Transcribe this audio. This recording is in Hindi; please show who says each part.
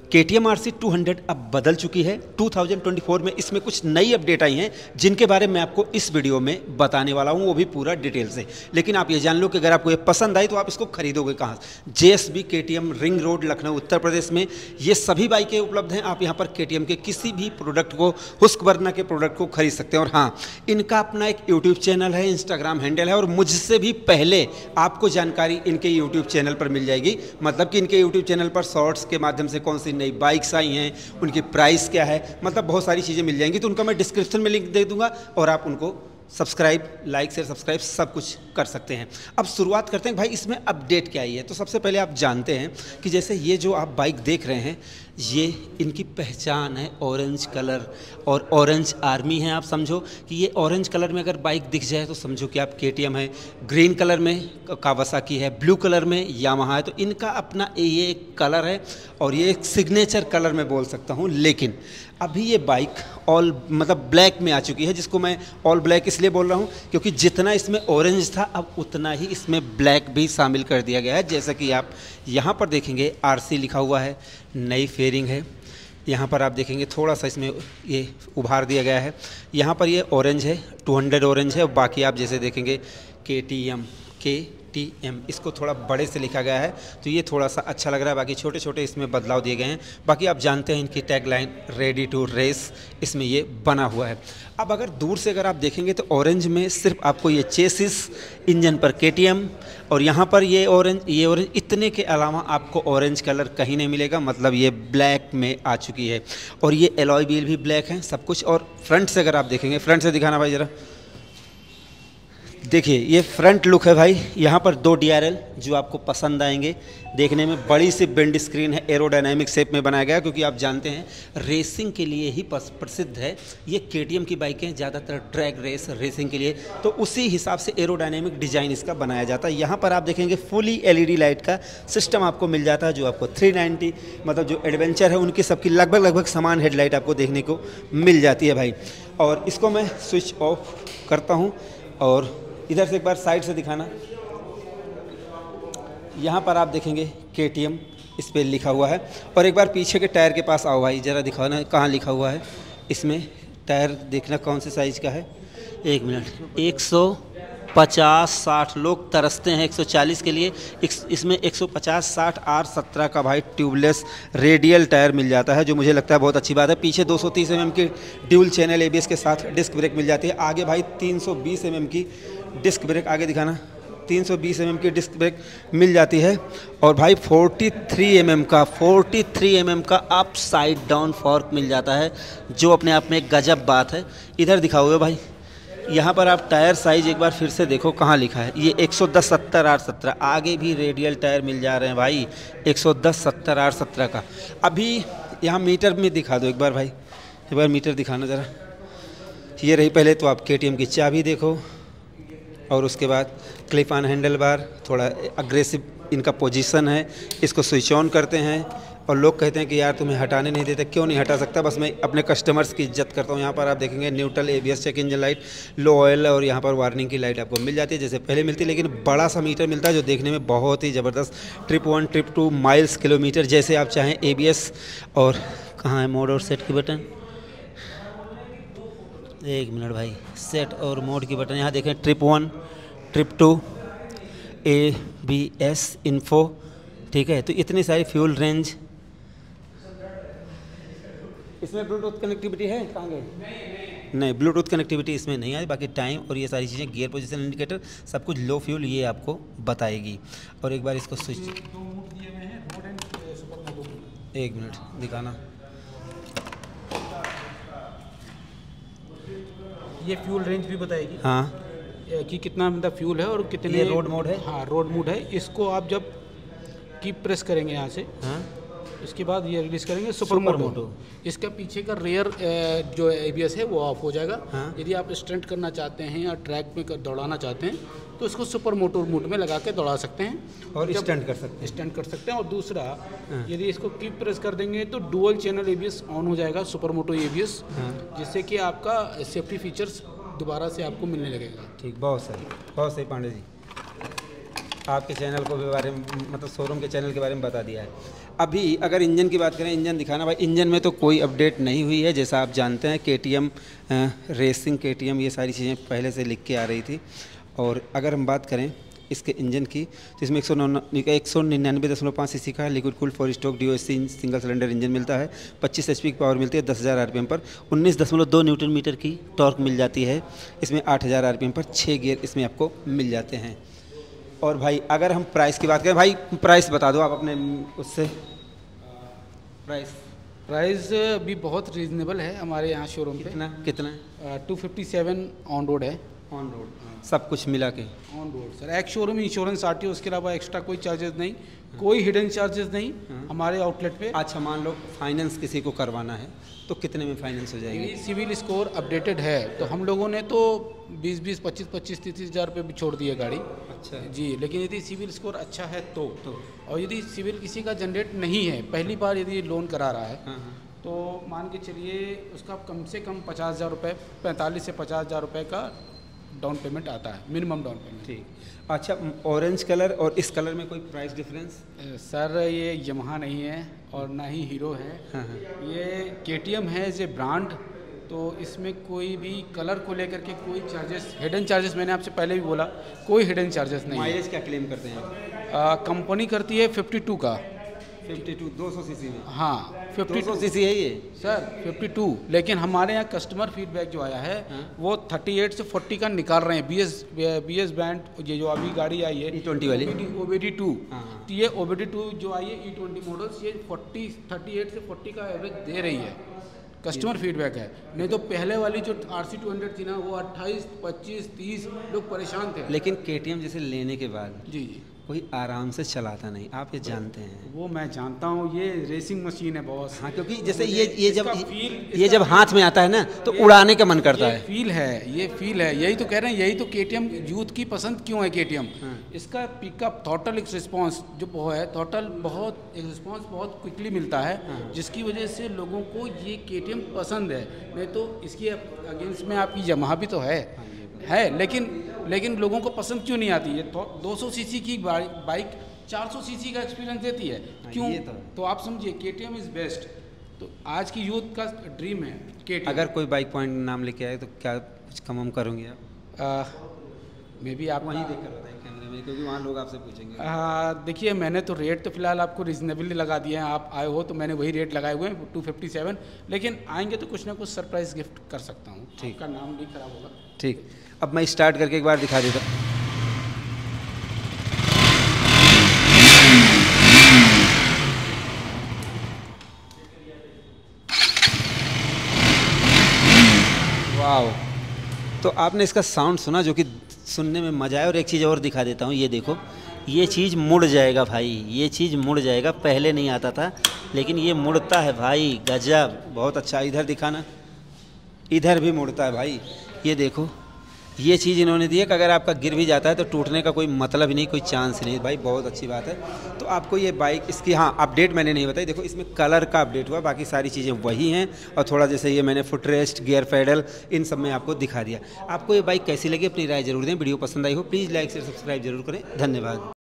Speaker 1: KTM RC 200 अब बदल चुकी है 2024 में। इसमें कुछ नई अपडेट आई हैं जिनके बारे में आपको इस वीडियो में बताने वाला हूं, वो भी पूरा डिटेल से। लेकिन आप ये जान लो कि अगर आपको ये पसंद आई तो आप इसको खरीदोगे कहाँ। JSB KTM ring road Lucknow Uttar Pradesh में ये सभी बाइकें उपलब्ध हैं। आप यहाँ पर KTM के किसी भी प्रोडक्ट को, हुस्कवर्ना के प्रोडक्ट को खरीद सकते हैं। और हाँ, इनका अपना एक यूट्यूब चैनल है, इंस्टाग्राम हैंडल है और मुझसे भी पहले आपको जानकारी इनके यूट्यूब चैनल पर मिल जाएगी। मतलब कि इनके यूट्यूब चैनल पर शॉर्ट्स के माध्यम से कौन सी नई बाइक्स आई हैं, उनकी प्राइस क्या है, मतलब बहुत सारी चीज़ें मिल जाएंगी। तो उनका मैं डिस्क्रिप्शन में लिंक दे दूंगा और आप उनको सब्सक्राइब, लाइक, शेयर, सब्सक्राइब सब कुछ कर सकते हैं। अब शुरुआत करते हैं भाई, इसमें अपडेट क्या आई है। तो सबसे पहले आप जानते हैं कि जैसे ये जो आप बाइक देख रहे हैं, ये इनकी पहचान है ऑरेंज कलर और ऑरेंज आर्मी है। आप समझो कि ये ऑरेंज कलर में अगर बाइक दिख जाए तो समझो कि आप KTM है, ग्रीन कलर में कावासाकी है, ब्लू कलर में यामाहा है। तो इनका अपना ये कलर है और ये एक सिग्नेचर कलर में बोल सकता हूँ। लेकिन अभी ये बाइक ऑल मतलब ब्लैक में आ चुकी है, जिसको मैं ऑल ब्लैक इसलिए बोल रहा हूँ क्योंकि जितना इसमें ऑरेंज था अब उतना ही इसमें ब्लैक भी शामिल कर दिया गया है। जैसा कि आप यहाँ पर देखेंगे RC लिखा हुआ है, नई फेयरिंग है। यहाँ पर आप देखेंगे थोड़ा सा इसमें ये उभार दिया गया है। यहाँ पर ये ऑरेंज है, 200 ऑरेंज है। और बाकी आप जैसे देखेंगे KTM इसको थोड़ा बड़े से लिखा गया है, तो ये थोड़ा सा अच्छा लग रहा है। बाकी छोटे छोटे इसमें बदलाव दिए गए हैं। बाकी आप जानते हैं इनकी टैगलाइन रेडी टू रेस इसमें ये बना हुआ है। अब अगर दूर से अगर आप देखेंगे तो ऑरेंज में सिर्फ आपको ये चेसिस, इंजन पर KTM और यहाँ पर ये ऑरेंज, इतने के अलावा आपको ऑरेंज कलर कहीं नहीं मिलेगा। मतलब ये ब्लैक में आ चुकी है और ये एलॉय व्हील भी ब्लैक है सब कुछ। और फ्रंट से अगर आप देखेंगे, फ्रंट से दिखाना भाई ज़रा, देखिए ये फ्रंट लुक है भाई। यहाँ पर 2 DRL जो आपको पसंद आएंगे। देखने में बड़ी सी बेंड स्क्रीन है, एरोडायनामिक शेप में बनाया गया, क्योंकि आप जानते हैं रेसिंग के लिए ही प्रसिद्ध है ये KTM की बाइकें, ज़्यादातर ट्रैक रेस रेसिंग के लिए। तो उसी हिसाब से एरोडायनामिक डिज़ाइन इसका बनाया जाता है। यहाँ पर आप देखेंगे फुली LED लाइट का सिस्टम आपको मिल जाता है, जो आपको 390 मतलब जो एडवेंचर है उनकी सबकी लगभग समान हेडलाइट आपको देखने को मिल जाती है भाई। और इसको मैं स्विच ऑफ करता हूँ और इधर से एक बार साइड से दिखाना। यहाँ पर आप देखेंगे KTM इस पर लिखा हुआ है। और एक बार पीछे के टायर के पास आओ भाई, ज़रा दिखाओ ना कहाँ लिखा हुआ है। इसमें टायर देखना कौन से साइज़ का है, 1 मिनट। 150-60 लोग तरसते हैं 140 के लिए, इसमें 150-60 R17 का भाई ट्यूबलेस रेडियल टायर मिल जाता है, जो मुझे लगता है बहुत अच्छी बात है। पीछे 230 mm की ड्यूल चैनल ABS के साथ डिस्क ब्रेक मिल जाती है। आगे भाई 320 mm की डिस्क ब्रेक, आगे दिखाना, 320 mm की डिस्क ब्रेक मिल जाती है। और भाई 43 mm का अप साइड डाउन फॉर्क मिल जाता है, जो अपने आप में एक गजब बात है। इधर दिखा हुआ भाई, यहाँ पर आप टायर साइज़ एक बार फिर से देखो कहाँ लिखा है, ये 110-70 R17। आगे भी रेडियल टायर मिल जा रहे हैं भाई 110-70 R17 का। अभी यहाँ मीटर में दिखा दो एक बार भाई, एक बार मीटर दिखाना ज़रा। ये रही पहले तो आप KTM की चाबी देखो और उसके बाद क्लिप ऑन हैंडल बार, थोड़ा अग्रेसिव इनका पोजीशन है। इसको स्विच ऑन करते हैं और लोग कहते हैं कि यार तुम्हें हटाने नहीं देते, क्यों नहीं हटा सकता, बस मैं अपने कस्टमर्स की इज्जत करता हूँ। यहाँ पर आप देखेंगे neutral, ABS check engine light, low oil और यहाँ पर वार्निंग की लाइट आपको मिल जाती है जैसे पहले मिलती है, लेकिन बड़ा सा मीटर मिलता है जो देखने में बहुत ही ज़बरदस्त। ट्रिप 1, ट्रिप 2, माइल्स, किलोमीटर जैसे आप चाहें। ABS और कहाँ है मोड और सेट की बटन, 1 मिनट भाई, सेट और मोड की बटन यहाँ देखें, ट्रिप 1, ट्रिप 2, ABS इन्फो, ठीक है। तो इतनी सारी फ्यूल रेंज, इसमें ब्लूटूथ कनेक्टिविटी है, कहाँ गए? नहीं, ब्लूटूथ कनेक्टिविटी इसमें नहीं है। बाकी टाइम और ये सारी चीज़ें, गियर पोजीशन इंडिकेटर सब कुछ, लो फ्यूल ये आपको बताएगी। और एक बार इसको स्विच, 1 मिनट दिखाना,
Speaker 2: ये फ्यूल रेंज भी बताएगी
Speaker 1: हाँ
Speaker 2: कि कितना मतलब फ्यूल है और कितने।
Speaker 1: ये रोड मोड है,
Speaker 2: हाँ रोड मोड है। इसको आप जब की प्रेस करेंगे यहाँ से,
Speaker 1: हाँ,
Speaker 2: इसके बाद ये रिलीज करेंगे सुपर मोटो। इसका पीछे का रेयर जो ABS है वो ऑफ हो जाएगा।
Speaker 1: हाँ।
Speaker 2: यदि आप स्टंट करना चाहते हैं या ट्रैक में दौड़ाना चाहते हैं तो इसको सुपर मोटो मोड में लगा के दौड़ा सकते हैं
Speaker 1: और स्टंट कर सकते हैं।
Speaker 2: और दूसरा, यदि इसको की प्रेस कर देंगे तो डुअल चैनल ABS ऑन हो जाएगा, सुपर मोटो ABS, जिससे कि आपका सेफ्टी फीचर्स दोबारा से आपको मिलने लगेगा।
Speaker 1: ठीक, बहुत सही पांडे जी, आपके चैनल को के बारे में, मतलब शोरूम के चैनल के बारे में बता दिया है। अभी अगर इंजन की बात करें, इंजन दिखाना भाई, इंजन में तो कोई अपडेट नहीं हुई है। जैसा आप जानते हैं KTM रेसिंग, KTM ये सारी चीज़ें पहले से लिख के आ रही थी। और अगर हम बात करें इसके इंजन की तो इसमें 199.5 सीसी का liquid cooled 4 stroke DOHC single cylinder engine मिलता है। 25 HP की पावर मिलती है 10,000 RPM पर। 19.2 न्यूटन मीटर की टॉर्क मिल जाती है। इसमें 8,000 RPM पर 6 गियर इसमें आपको मिल जाते हैं। और भाई अगर हम प्राइस की बात करें, भाई प्राइस बता दो आप अपने उससे।
Speaker 2: प्राइस भी बहुत रीजनेबल है हमारे यहाँ शोरूम पे।
Speaker 1: कितना
Speaker 2: 257 ऑन रोड है।
Speaker 1: ऑन रोड सब कुछ मिला के
Speaker 2: ऑन रोड सर। एक शोरूम इंश्योरेंस आती है, उसके अलावा एक्स्ट्रा कोई चार्जेस नहीं, कोई हिडन चार्जेस नहीं हमारे आउटलेट पे।
Speaker 1: अच्छा, मान लो फाइनेंस किसी को करवाना है तो कितने में फाइनेंस हो जाएगी?
Speaker 2: सिविल स्कोर अपडेटेड है तो हम लोगों ने तो 20-20, 25-25, 30,000 रुपये भी छोड़ दिए गाड़ी।
Speaker 1: अच्छा
Speaker 2: जी, लेकिन यदि सिविल स्कोर अच्छा है तो और यदि सिविल किसी का जनरेट नहीं है, पहली बार यदि लोन करा रहा है तो मान के चलिए उसका कम से कम 50,000 रुपये, 45 से 50,000 रुपये का डाउन पेमेंट आता है, मिनिमम डाउन पेमेंट।
Speaker 1: ठीक। अच्छा, ऑरेंज कलर और इस कलर में कोई प्राइस डिफरेंस?
Speaker 2: सर ये यमहा नहीं है और ना ही हीरो है। ये KTM है एज ए ब्रांड, तो इसमें कोई भी कलर को लेकर के कोई चार्जेस, हिडन चार्जेस मैंने आपसे पहले भी बोला, कोई हिडन चार्जेस नहीं।
Speaker 1: माइलेज क्या क्लेम करते हैं?
Speaker 2: कंपनी करती है 52 का।
Speaker 1: 52 200 सीसी में?
Speaker 2: हाँ
Speaker 1: 200 सीसी है ये
Speaker 2: सर 52, लेकिन हमारे यहाँ कस्टमर फीडबैक जो आया है वो 38 से 40 का निकाल रहे हैं। BS बैंड ये जो अभी गाड़ी आई है
Speaker 1: E20 वाली
Speaker 2: OBD2, तो ये OBD2 जो आई है E20 मॉडल्स, ये 38 से 40 का एवरेज दे रही है। कस्टमर फीडबैक है, नहीं तो पहले वाली जो RC200 थी ना वो 28, 25, 30 लोग परेशान थे।
Speaker 1: लेकिन KTM जैसे लेने के बाद
Speaker 2: जी
Speaker 1: कोई आराम से चलाता नहीं, आप ये जानते हैं।
Speaker 2: वो मैं जानता हूँ, ये रेसिंग मशीन है बॉस।
Speaker 1: हाँ, क्योंकि जैसे ये जब हाथ में आता है ना तो उड़ाने का मन करता है।
Speaker 2: फील है, ये फील है, यही तो कह रहे हैं, यही तो KTM यूथ की पसंद क्यों है KTM। इसका पिकअप थ्रॉटल रिस्पॉन्स जो है, थ्रॉटल बहुत रिस्पॉन्स बहुत क्विकली मिलता है, जिसकी वजह से लोगों को ये KTM पसंद है। नहीं तो इसकी अगेंस्ट में आपकी यमहा भी तो है, लेकिन लोगों को पसंद क्यों नहीं आती? ये 200 सीसी की बाइक 400 सीसी का एक्सपीरियंस देती है, क्यों? तो आप समझिए KTM इज़ बेस्ट। तो आज की यूथ का ड्रीम है KTM।
Speaker 1: अगर कोई बाइक पॉइंट नाम लेके आए तो क्या कुछ कम करोगे आप?
Speaker 2: मे बी आप
Speaker 1: वहीं देख कर बताएं कैमरे में, क्योंकि वहाँ लोग आपसे पूछेंगे।
Speaker 2: देखिए, मैंने तो रेट तो फिलहाल आपको रिजनेबली लगा दिए हैं, आप आए हो तो मैंने वही रेट लगाए हुए हैं 257, लेकिन आएंगे तो कुछ ना कुछ सरप्राइज गिफ्ट कर सकता हूँ। ठीक, का नाम भी खराब होगा।
Speaker 1: ठीक, अब मैं स्टार्ट करके एक बार दिखा देता हूँ। वाओ, तो आपने इसका साउंड सुना जो कि सुनने में मज़ा आया। और एक चीज़ और दिखा देता हूँ, ये देखो, ये चीज़ मुड़ जाएगा भाई, ये चीज़ मुड़ जाएगा। पहले नहीं आता था लेकिन ये मुड़ता है भाई, गजब, बहुत अच्छा। इधर दिखाना, इधर भी मुड़ता है भाई, ये देखो। ये चीज़ इन्होंने दी है कि अगर आपका गिर भी जाता है तो टूटने का कोई मतलब ही नहीं, कोई चांस नहीं भाई, बहुत अच्छी बात है। तो आपको ये बाइक इसकी, हाँ, अपडेट मैंने नहीं बताई। देखो, इसमें कलर का अपडेट हुआ, बाकी सारी चीज़ें वही हैं। और थोड़ा जैसे ये मैंने फुट रेस्ट, गियर पैडल, इन सब में आपको दिखा दिया। आपको ये बाइक कैसी लगी अपनी राय जरूर दें। वीडियो पसंद आई हो प्लीज़ लाइक शेयर सब्सक्राइब जरूर करें। धन्यवाद।